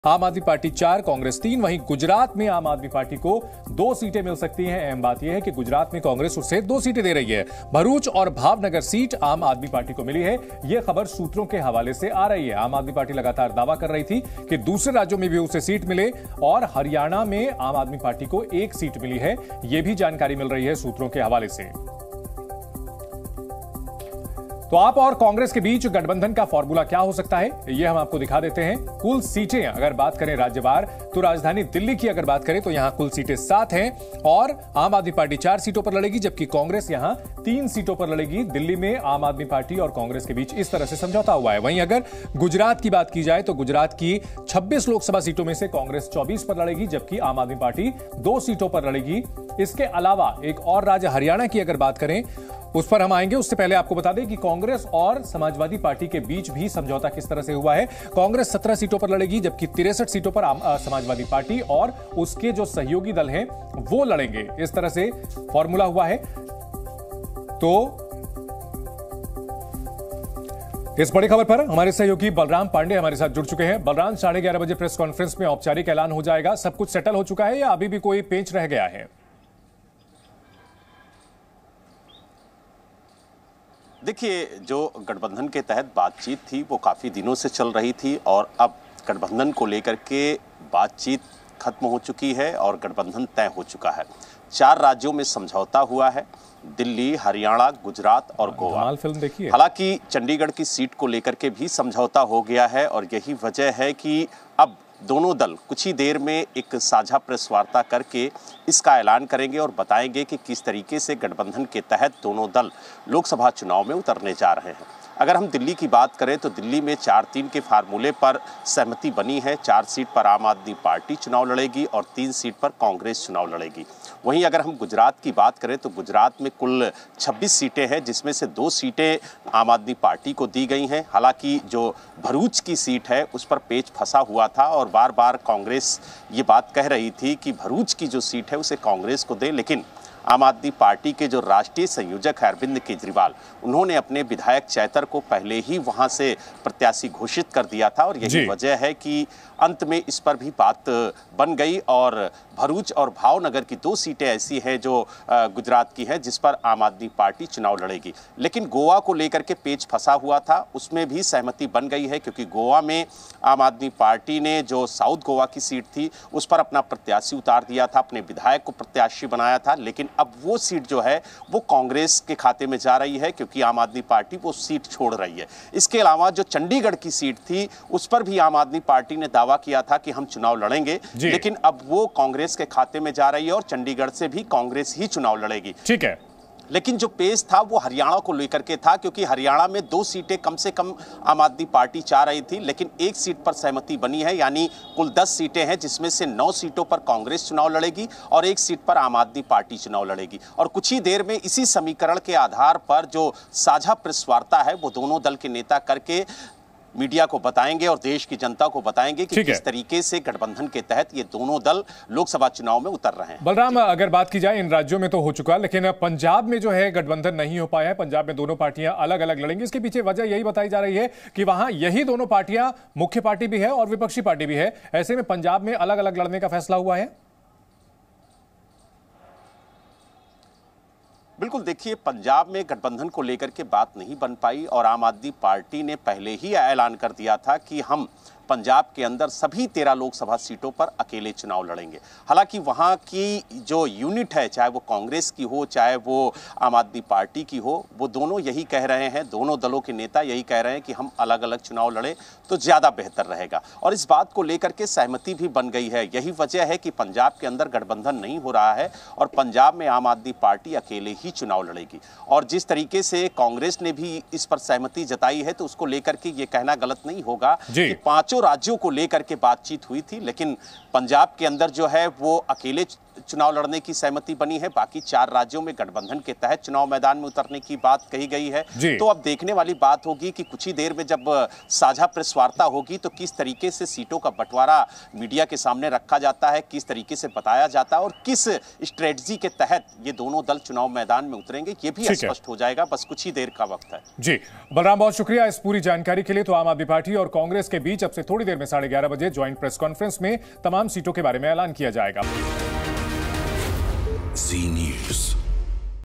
आम आदमी पार्टी 4, कांग्रेस 3। वहीं गुजरात में आम आदमी पार्टी को 2 सीटें मिल सकती हैं। अहम बात यह है कि गुजरात में कांग्रेस उसे 2 सीटें दे रही है। भरूच और भावनगर सीट आम आदमी पार्टी को मिली है। यह खबर सूत्रों के हवाले से आ रही है। आम आदमी पार्टी लगातार दावा कर रही थी कि दूसरे राज्यों में भी उसे सीट मिले और हरियाणा में आम आदमी पार्टी को 1 सीट मिली है। यह भी जानकारी मिल रही है सूत्रों के हवाले से। तो आप और कांग्रेस के बीच गठबंधन का फॉर्मूला क्या हो सकता है, यह हम आपको दिखा देते हैं। कुल सीटें अगर बात करें राज्यवार, तो राजधानी दिल्ली की अगर बात करें तो यहां कुल सीटें 7 हैं और आम आदमी पार्टी 4 सीटों पर लड़ेगी, जबकि कांग्रेस यहां 3 सीटों पर लड़ेगी। दिल्ली में आम आदमी पार्टी और कांग्रेस के बीच इस तरह से समझौता हुआ है। वहीं अगर गुजरात की बात की जाए तो गुजरात की 26 लोकसभा सीटों में से कांग्रेस 24 पर लड़ेगी, जबकि आम आदमी पार्टी 2 सीटों पर लड़ेगी। इसके अलावा एक और राज्य हरियाणा की अगर बात करें उस पर हम आएंगे। उससे पहले आपको बता दें कि कांग्रेस और समाजवादी पार्टी के बीच भी समझौता किस तरह से हुआ है। कांग्रेस 17 सीटों पर लड़ेगी, जबकि 63 सीटों पर समाजवादी पार्टी और उसके जो सहयोगी दल हैं वो लड़ेंगे। इस तरह से फॉर्मूला हुआ है। तो इस बड़ी खबर पर हमारे सहयोगी बलराम पांडे हमारे साथ जुड़ चुके हैं। बलराम, 11:30 बजे प्रेस कॉन्फ्रेंस में औपचारिक ऐलान हो जाएगा। सब कुछ सेटल हो चुका है या अभी भी कोई पेंच रह गया है? देखिए, जो गठबंधन के तहत बातचीत थी वो काफ़ी दिनों से चल रही थी और अब गठबंधन को लेकर के बातचीत खत्म हो चुकी है और गठबंधन तय हो चुका है। 4 राज्यों में समझौता हुआ है, दिल्ली, हरियाणा, गुजरात और गोवा। फिल्म देखिए। हालांकि चंडीगढ़ की सीट को लेकर के भी समझौता हो गया है और यही वजह है कि अब दोनों दल कुछ ही देर में एक साझा प्रेस वार्ता करके इसका ऐलान करेंगे और बताएंगे कि किस तरीके से गठबंधन के तहत दोनों दल लोकसभा चुनाव में उतरने जा रहे हैं। अगर हम दिल्ली की बात करें तो दिल्ली में 4-3 के फार्मूले पर सहमति बनी है। 4 सीट पर आम आदमी पार्टी चुनाव लड़ेगी और 3 सीट पर कांग्रेस चुनाव लड़ेगी। वहीं अगर हम गुजरात की बात करें तो गुजरात में कुल 26 सीटें हैं, जिसमें से 2 सीटें आम आदमी पार्टी को दी गई हैं। हालांकि जो भरूच की सीट है उस पर पेच फंसा हुआ था और बार बार कांग्रेस ये बात कह रही थी कि भरूच की जो सीट है उसे कांग्रेस को दे, लेकिन आम आदमी पार्टी के जो राष्ट्रीय संयोजक है अरविंद केजरीवाल, उन्होंने अपने विधायक चैतर को पहले ही वहां से प्रत्याशी घोषित कर दिया था और यही वजह है कि अंत में इस पर भी बात बन गई और भरूच और भावनगर की 2 सीटें ऐसी हैं जो गुजरात की है जिस पर आम आदमी पार्टी चुनाव लड़ेगी। लेकिन गोवा को लेकर के पेच फंसा हुआ था, उसमें भी सहमति बन गई है क्योंकि गोवा में आम आदमी पार्टी ने जो साउथ गोवा की सीट थी उस पर अपना प्रत्याशी उतार दिया था, अपने विधायक को प्रत्याशी बनाया था, लेकिन अब वो सीट जो है वो कांग्रेस के खाते में जा रही है क्योंकि आम आदमी पार्टी वो सीट छोड़ रही है। इसके अलावा जो चंडीगढ़ की सीट थी उस पर भी आम आदमी पार्टी ने दावा किया था कि हम चुनाव लड़ेंगे, लेकिन अब वो कांग्रेस के खाते में जा रही है और चंडीगढ़ से भी कांग्रेस ही चुनाव लड़ेगी। ठीक है। लेकिन जो पेच था वो हरियाणा को लेकर के था क्योंकि हरियाणा में 2 सीटें कम से कम आम आदमी पार्टी चाह रही थी, लेकिन 1 सीट पर सहमति बनी है, यानी कुल 10 सीटें हैं जिसमें से 9 सीटों पर कांग्रेस चुनाव लड़ेगी और 1 सीट पर आम आदमी पार्टी चुनाव लड़ेगी। और कुछ ही देर में इसी समीकरण के आधार पर जो साझा प्रेस वार्ता है वो दोनों दल के नेता करके मीडिया को बताएंगे और देश की जनता को बताएंगे कि किस तरीके से गठबंधन के तहत ये दोनों दल लोकसभा चुनाव में उतर रहे हैं। बलराम, अगर बात की जाए इन राज्यों में तो हो चुका, लेकिन पंजाब में जो है गठबंधन नहीं हो पाया है। पंजाब में दोनों पार्टियां अलग अलग लड़ेंगी। इसके पीछे वजह यही बताई जा रही है कि वहां यही दोनों पार्टियां मुख्य पार्टी भी है और विपक्षी पार्टी भी है। ऐसे में पंजाब में अलग अलग लड़ने का फैसला हुआ है। बिल्कुल, देखिए, पंजाब में गठबंधन को लेकर के बात नहीं बन पाई और आम आदमी पार्टी ने पहले ही ऐलान कर दिया था कि हम पंजाब के अंदर सभी 13 लोकसभा सीटों पर अकेले चुनाव लड़ेंगे। हालांकि वहां की जो यूनिट है, चाहे वो कांग्रेस की हो चाहे वो आम आदमी पार्टी की हो, वो दोनों यही कह रहे हैं, दोनों दलों के नेता यही कह रहे हैं कि हम अलग अलग चुनाव लड़े तो ज़्यादा बेहतर रहेगा और इस बात को लेकर के सहमति भी बन गई है। यही वजह है कि पंजाब के अंदर गठबंधन नहीं हो रहा है और पंजाब में आम आदमी पार्टी अकेले ही चुनाव लड़ेगी। और जिस तरीके से कांग्रेस ने भी इस पर सहमति जताई है तो उसको लेकर के ये कहना गलत नहीं होगा कि 5 राज्यों को लेकर के बातचीत हुई थी, लेकिन पंजाब के अंदर जो है वो अकेले चुनाव लड़ने की सहमति बनी है। बाकी 4 राज्यों में गठबंधन के तहत चुनाव मैदान में उतरने की बात कही गई है। तो अब देखने वाली बात होगी कि कुछ ही देर में जब साझा प्रेस वार्ता होगी तो किस तरीके से सीटों का बंटवारा मीडिया के सामने रखा जाता है, किस तरीके से बताया जाता है और किस स्ट्रेटजी के तहत ये दोनों दल चुनाव मैदान में उतरेंगे, ये भी स्पष्ट हो जाएगा। बस कुछ ही देर का वक्त है। जी बलराम, बहुत शुक्रिया इस पूरी जानकारी के लिए। तो आम आदमी पार्टी और कांग्रेस के बीच अब से थोड़ी देर में 11:30 बजे ज्वाइंट प्रेस कॉन्फ्रेंस में तमाम सीटों के बारे में ऐलान किया जाएगा। जी न्यूज़।